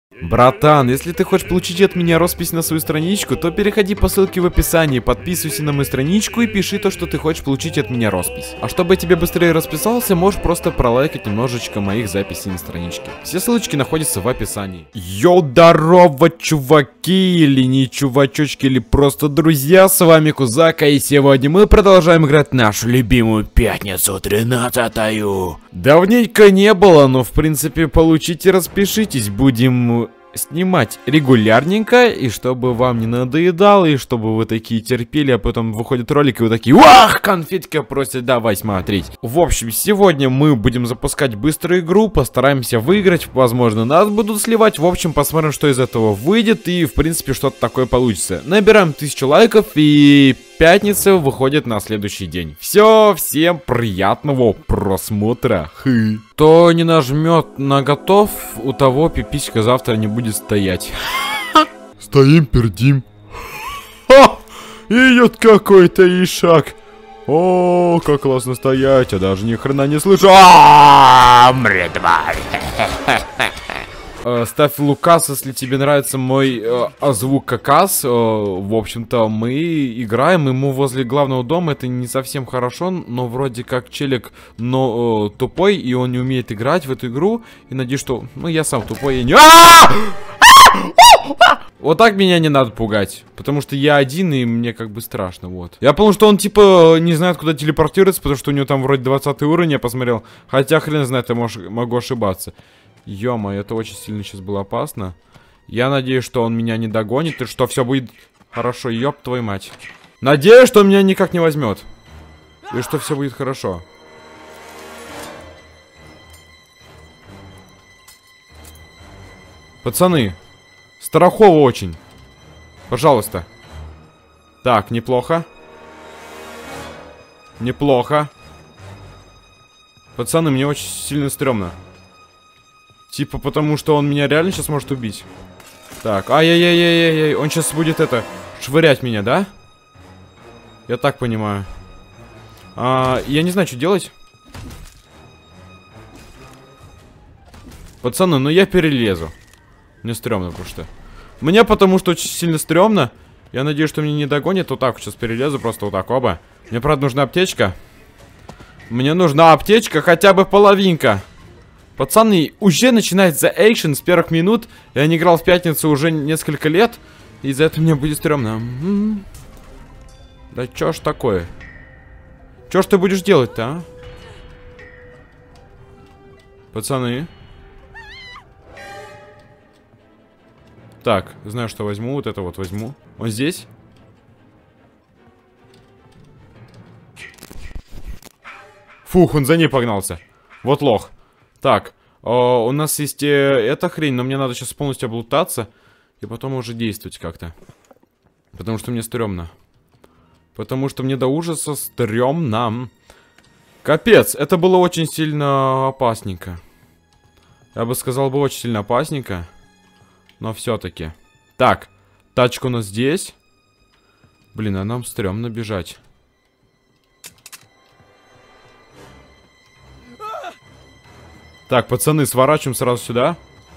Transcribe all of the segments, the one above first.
Братан, если ты хочешь получить от меня роспись на свою страничку, то переходи по ссылке в описании, подписывайся на мою страничку и пиши то, что ты хочешь получить от меня роспись. А чтобы я тебе быстрее расписался, можешь просто пролайкать немножечко моих записей на страничке. Все ссылочки находятся в описании. Йоу, здорово, чуваки, или не чувачочки, или просто друзья, с вами Кузака, и сегодня мы продолжаем играть нашу любимую пятницу 13-ю. Давненько не было, но в принципе получите, распишитесь, будем снимать регулярненько, и чтобы вам не надоедало, и чтобы вы такие терпели, а потом выходит ролик, и вы такие: «Вах, конфетка просит, давай смотреть». В общем, сегодня мы будем запускать быструю игру, постараемся выиграть, возможно, нас будут сливать, в общем, посмотрим, что из этого выйдет, и, в принципе, что-то такое получится. Набираем 1000 лайков, и пятница выходит на следующий день. Все, всем приятного просмотра. Кто не нажмет на готов, у того пиписька завтра не будет стоять. Стоим, пердим. Идет какой-то ишак. О, как классно стоять, я даже ни хрена не слышу. Ставь Лукас, если тебе нравится мой звук какас. В общем-то, мы играем, ему возле главного дома. Это не совсем хорошо, но вроде как челик, но тупой, и он не умеет играть в эту игру. И надеюсь, что... Ну, я сам тупой, я не... Вот так меня не надо пугать, потому что я один, и мне как бы страшно, вот. Я понял, что он типа не знает, куда телепортироваться, потому что у него там вроде 20 уровень, я посмотрел. Хотя хрен знает, я могу ошибаться. Ё-моё, это очень сильно сейчас было опасно. Я надеюсь, что он меня не догонит, и что все будет хорошо, ёб твою мать. Надеюсь, что он меня никак не возьмет. И что все будет хорошо. Пацаны, страхово очень. Пожалуйста. Так, неплохо. Неплохо. Пацаны, мне очень сильно стрёмно. Типа, потому что он меня реально сейчас может убить. Так, ай-яй-яй-яй-яй. Он сейчас будет это, швырять меня, да? Я так понимаю. Я не знаю, что делать. Пацаны, ну я перелезу. Мне стрёмно просто. Мне потому что очень сильно стрёмно. Я надеюсь, что меня не догонит. Вот так вот сейчас перелезу, просто вот так, оба. Мне, правда, нужна аптечка. Мне нужна аптечка, хотя бы половинка. Пацаны, уже начинается экшен с первых минут. Я не играл в пятницу уже несколько лет. И за это мне будет стрёмно. Да чё ж такое? Чё ж ты будешь делать-то, а? Пацаны. Так, знаю, что возьму. Вот это вот возьму. Он здесь? Фух, он за ней погнался. Вот лох. Так, у нас есть эта хрень, но мне надо сейчас полностью облутаться. И потом уже действовать как-то. Потому что мне стрёмно. Потому что мне до ужаса стрёмно. Капец, это было очень сильно опасненько. Я бы сказал, было очень сильно опасненько. Но все-таки. Так, тачка у нас здесь. Блин, а нам стрёмно бежать. Так, пацаны, сворачиваем сразу сюда.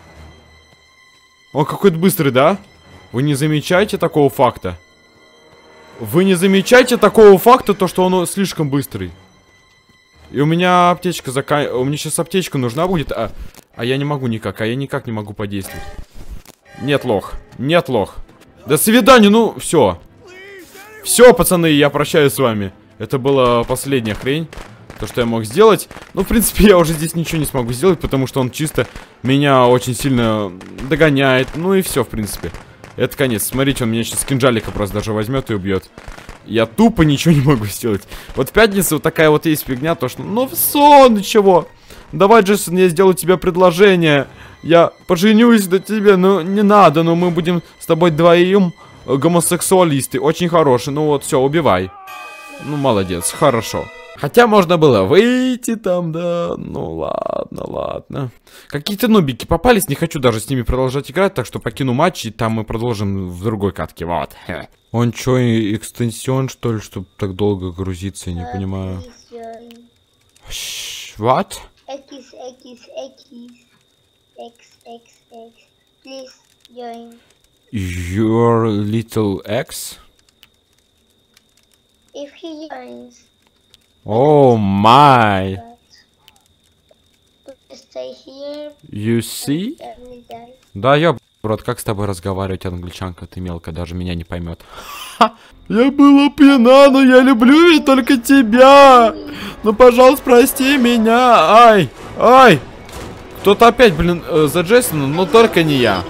Он какой-то быстрый, да? Вы не замечаете такого факта? Вы не замечаете такого факта, то что он слишком быстрый? И у меня аптечка у меня сейчас аптечка нужна будет, а я не могу никак, я никак не могу подействовать. Нет, лох. Нет, лох. До свидания, ну, все. Все, пацаны, я прощаюсь с вами. Это была последняя хрень. То, что я мог сделать. Ну, в принципе, я уже здесь ничего не смогу сделать, потому что он чисто меня очень сильно догоняет. Ну и все, в принципе. Это конец. Смотрите, он меня сейчас с кинжалика просто даже возьмет и убьет. Я тупо ничего не могу сделать. Вот в пятницу вот такая вот есть фигня, то что... Ну, сон, чего? Давай, Джейсон, я сделаю тебе предложение. Я поженюсь на тебе. Ну, не надо, но мы будем с тобой вдвоем гомосексуалисты. Очень хорошие. Ну вот, все, убивай. Ну, молодец, хорошо. Хотя можно было выйти там, да. Ну ладно, ладно. Какие-то нубики попались, не хочу даже с ними продолжать играть, так что покину матч, и там мы продолжим в другой катке, вот. Он чё, экстенсион, что ли, чтобы так долго грузиться, я не понимаю. What? X. please join. Your little ex? If he joins, Oh my. but stay here You see? every day. Да, брат, как с тобой разговаривать, англичанка? Ты мелко, даже меня не поймет. Я была пьяна, но я люблю ведь только тебя. Ну, пожалуйста, прости меня. Ай, ай. Кто-то опять, блин, за Джейсона, но только не я.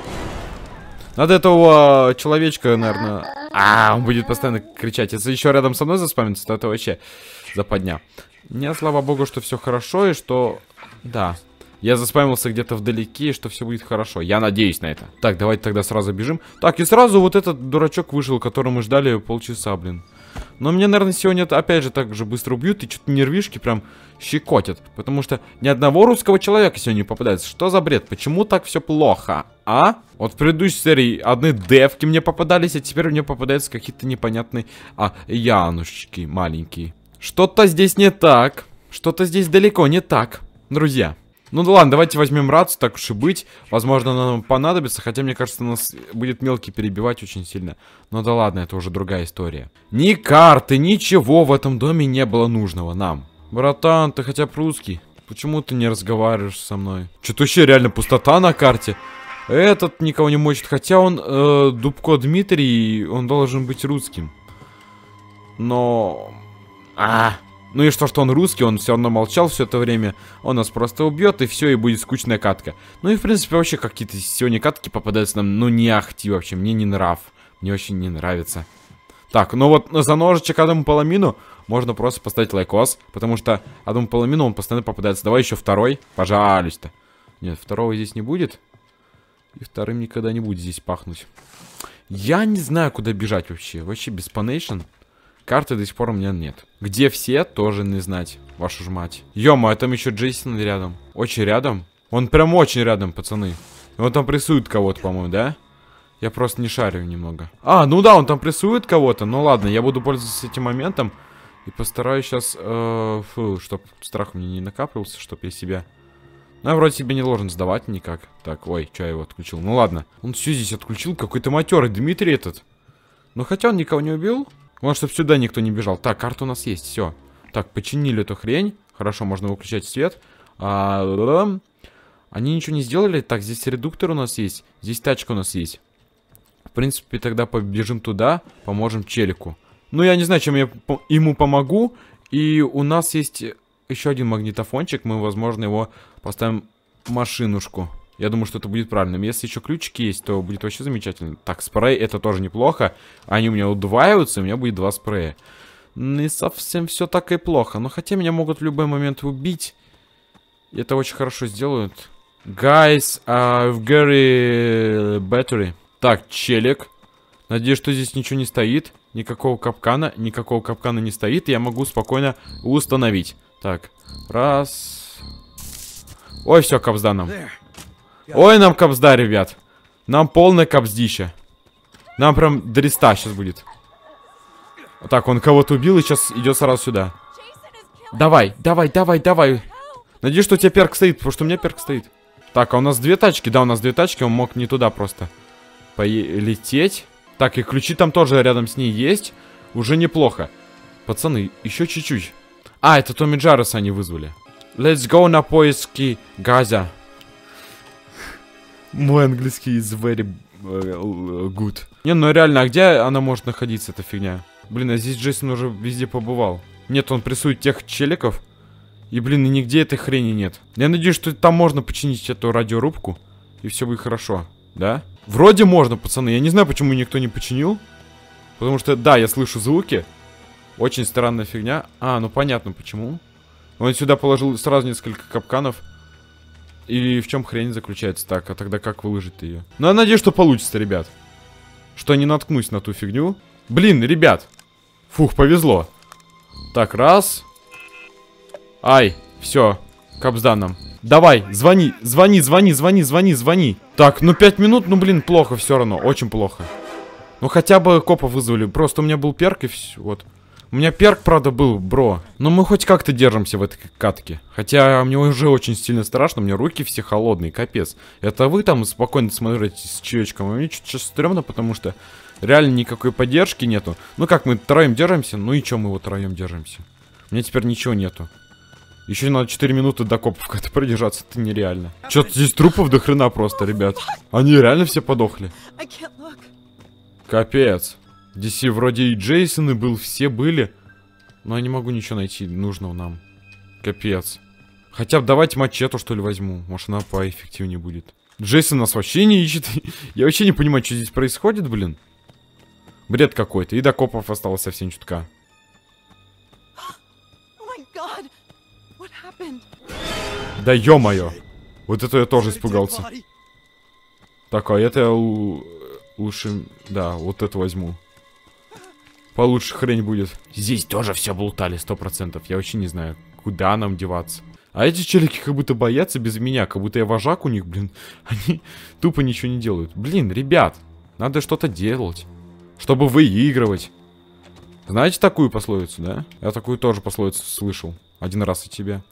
Надо этого человечка, наверное... он будет постоянно кричать. Если еще рядом со мной заспамится, то это вообще западня. Мне, слава богу, что все хорошо и что... Да. Я заспамился где-то вдалеке, и что все будет хорошо. Я надеюсь на это. Так, давайте тогда сразу бежим. Так, и сразу вот этот дурачок вышел, которого мы ждали полчаса, блин. Но мне, наверное, сегодня опять же так же быстро убьют, и что-то нервишки прям щекотят. Потому что ни одного русского человека сегодня не попадается. Что за бред? Почему так все плохо? А? Вот в предыдущей серии одни девки мне попадались, а теперь мне попадаются какие-то непонятные янушечки маленькие. Что-то здесь не так. Что-то здесь далеко не так, друзья. Ну да ладно, давайте возьмем рацию, так уж и быть. Возможно, она нам понадобится, хотя, мне кажется, нас будет мелкий перебивать очень сильно. Но да ладно, это уже другая история. Ни карты, ничего в этом доме не было нужного нам. Братан, ты хотя бы русский. Почему ты не разговариваешь со мной? Что-то вообще реально пустота на карте. Этот никого не мочит, хотя он Дубко Дмитрий, он должен быть русским. Но... Ну и что он русский, он все равно молчал все это время. Он нас просто убьет, и все, и будет скучная катка. Ну и в принципе вообще какие-то сегодня катки попадаются нам, ну не ахти вообще, мне не нрав. Мне очень не нравится. Так, ну вот за ножичек Адаму Паламину можно просто поставить лайкос, потому что Адаму Паламину он постоянно попадается. Давай еще второй, пожалуйста. Нет, второго здесь не будет. И вторым никогда не будет здесь пахнуть. Я не знаю, куда бежать вообще. Вообще без панейшн. Карты до сих пор у меня нет. Где все, тоже не знать. Вашу ж мать. Ё-моё, там еще Джейсон рядом. Очень рядом. Он прям очень рядом, пацаны. И он там прессует кого-то, по-моему, да? Я просто не шарю немного. Ну да, он там прессует кого-то. Ну ладно, я буду пользоваться этим моментом. И постараюсь сейчас, чтоб страх у меня не накапливался, чтоб я себя... Ну, я вроде себе не должен сдавать никак. Так, ой, что я его отключил? Ну ладно. Он все здесь отключил. Какой-то матерый Дмитрий этот. Ну, хотя он никого не убил. Может, чтобы сюда никто не бежал. Так, карта у нас есть, все. Так, починили эту хрень. Хорошо, можно выключать свет. Они ничего не сделали. Так, здесь редуктор у нас есть. Здесь тачка у нас есть. В принципе, тогда побежим туда. Поможем челику. Ну, я не знаю, чем я ему помогу. И у нас есть еще один магнитофончик. Мы, возможно, его поставим в машинушку. Я думаю, что это будет правильным. Если еще ключики есть, то будет вообще замечательно. Так, спрей, это тоже неплохо. Они у меня удваиваются, у меня будет 2 спрея. Не совсем все так и плохо. Но хотя меня могут в любой момент убить. И это очень хорошо сделают. Guys, I've got a battery. Так, челик. Надеюсь, что здесь ничего не стоит. Никакого капкана не стоит. И я могу спокойно установить. Так, раз. Ой, все, капсда нам. Ой, нам капсда, ребят. Нам полная капсдища. Нам прям дреста сейчас будет. Так, он кого-то убил и сейчас идет сразу сюда. Давай. Надеюсь, что у тебя перк стоит, потому что у меня перк стоит. Так, а у нас 2 тачки. Да, у нас 2 тачки, он мог не туда просто полететь. Так, и ключи там тоже рядом с ней есть. Уже неплохо. Пацаны, еще чуть-чуть. Это Томми Джарреса они вызвали. Let's go на поиски газа. Мой английский is very good. Не, ну реально, а где она может находиться, эта фигня? Блин, а здесь Джейсон уже везде побывал. Нет, он прессует тех челиков. И, блин, и нигде этой хрени нет. Я надеюсь, что там можно починить эту радиорубку. И все будет хорошо. Да? Вроде можно, пацаны. Я не знаю, почему никто не починил. Потому что, да, я слышу звуки. Очень странная фигня. Ну понятно, почему. Он сюда положил сразу несколько капканов. И в чем хрень заключается? Так, а тогда как выложить ее? Ну, я надеюсь, что получится, ребят. Что я не наткнусь на ту фигню. Блин, ребят. Фух, повезло. Так, раз. Ай, все. Капсда нам. Давай, звони. Так, ну 5 минут, ну блин, плохо все равно. Очень плохо. Ну хотя бы копа вызвали. Просто у меня был перк и все. Вот. У меня перк, правда, был, бро. Но мы хоть как-то держимся в этой катке. Хотя мне уже очень сильно страшно. У меня руки все холодные, капец. Это вы там спокойно смотрите с чаечком. А мне чуть сейчас стрёмно, потому что реально никакой поддержки нету. Ну как, мы троем держимся? Ну и чё мы вот троем держимся? У меня теперь ничего нету. Еще надо 4 минуты до копов как-то продержаться. Это нереально. Чё-то здесь трупов до хрена просто, ребят. Они реально все подохли. Капец. Здесь и вроде и Джейсон и был, все были. Но я не могу ничего найти нужного нам. Капец. Хотя бы давайте мачету, что ли, возьму. Может, она поэффективнее будет. Джейсон нас вообще не ищет. Я вообще не понимаю, что здесь происходит, блин. Бред какой-то. И до копов осталось совсем чутка. Да ё-моё. Вот это я тоже испугался. Так, а это лучше... Да, вот это возьму. Получше хрень будет. Здесь тоже все блутали, 100%. Я вообще не знаю, куда нам деваться. А эти челики как будто боятся без меня. Как будто я вожак у них, блин. Они тупо ничего не делают. Блин, ребят, надо что-то делать. Чтобы выигрывать. Знаете такую пословицу, да? Я такую тоже пословицу слышал. Один раз от тебя.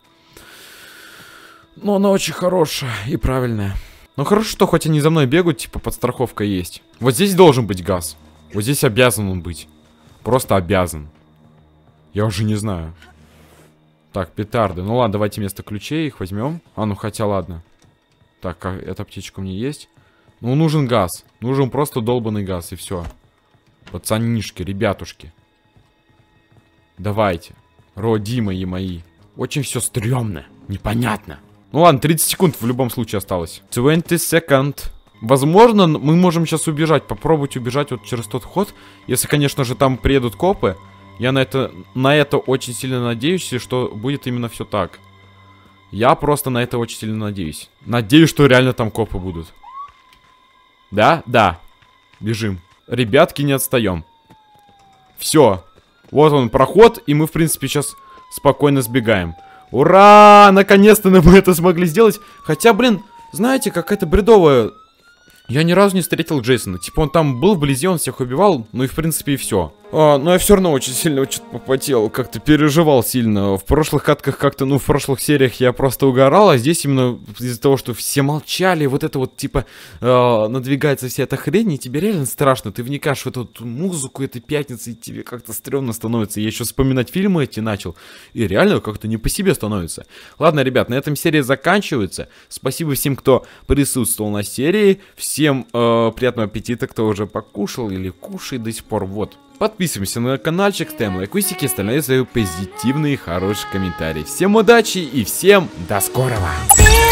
Но она очень хорошая и правильная. Но хорошо, что хоть они за мной бегают, типа подстраховка есть. Вот здесь должен быть газ. Вот здесь обязан он быть. Просто обязан. Я уже не знаю. Так, петарды. Ну ладно, давайте вместо ключей их возьмем. А, ну хотя ладно. Так, а эта птичка у меня есть. Ну, нужен газ. Нужен просто долбанный газ, и все. Пацанишки, ребятушки. Давайте. Родимые мои. Очень все стрёмно. Непонятно. Ну ладно, 30 секунд в любом случае осталось. 20 секунд. Возможно, мы можем сейчас убежать. Попробовать убежать вот через тот ход. Если, конечно же, там приедут копы. Я на это очень сильно надеюсь, что будет именно все так. Я просто на это очень сильно надеюсь. Надеюсь, что реально там копы будут. Да? Да. Бежим. Ребятки, не отстаем. Все. Вот он, проход. И мы, в принципе, сейчас спокойно сбегаем. Ура! Наконец-то мы это смогли сделать. Хотя, блин, знаете, какая-то бредовая... Я ни разу не встретил Джейсона. Типа он там был вблизи, он всех убивал. Ну и в принципе и все. Но я все равно очень сильно что-то попотел. Как-то переживал сильно. В прошлых катках как-то, ну в прошлых сериях я просто угорал. А здесь именно из-за того, что все молчали. Вот это вот типа надвигается вся эта хрень. И тебе реально страшно. Ты вникаешь в эту музыку этой пятницы. И тебе как-то стрёмно становится. Я еще вспоминать фильмы эти начал. И реально как-то не по себе становится. Ладно, ребят, на этом серия заканчивается. Спасибо всем, кто присутствовал на серии. Всем приятного аппетита, кто уже покушал или кушает до сих пор. Вот. Подписываемся на каналчик, ставим лайкусики, оставляем свои позитивные, хорошие комментарии. Всем удачи и всем до скорого!